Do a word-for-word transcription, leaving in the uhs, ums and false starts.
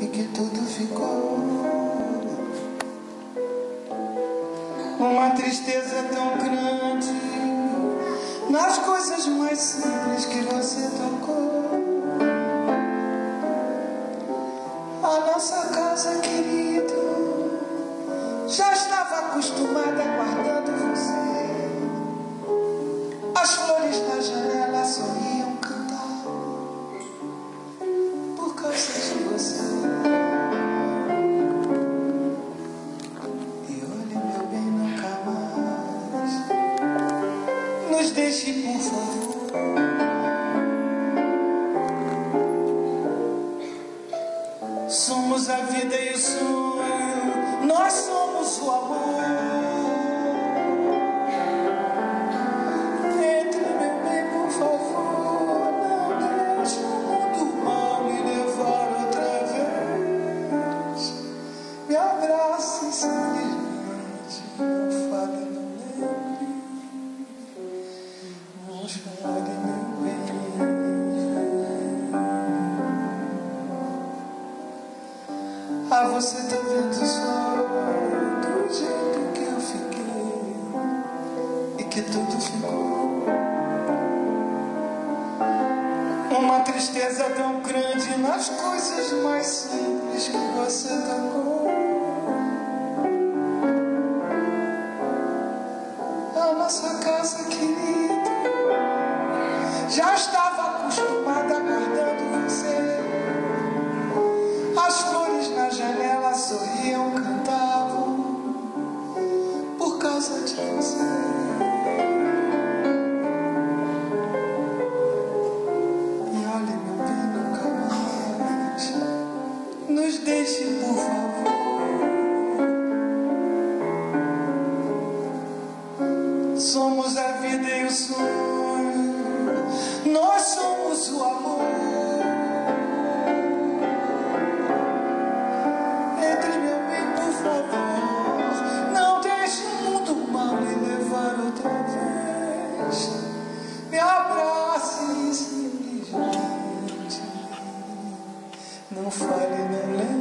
que tudo ficou uma tristeza tão grande nas coisas mais simples que você tocou. A nossa casa querida já estava acostumada aguardando você. As flores na janela sorriam cantar por causa de você. E olhe, meu bem, nunca mais nos deixe, por favor. Somos a vida e o sonho, nós somos o amor. Entre, meu bem, por favor, não deixe o mundo mal me levar outra vez. Me abrace simplesmente, não fale, não lembre. Não chore, meu bem. Ah, você tá vendo só do jeito que eu fiquei e que tudo ficou uma tristeza tão grande nas coisas mais simples que você tocou. A nossa casa querida já estava acostumada aguardando você. As flores na janela sorriam, cantavam por causa de você. E olhe, meu bem, nunca mais nos deixe, por favor. Somos a vida e o sonho, nós somos o amor. Me abrace simplesmente, não fale, não lembre.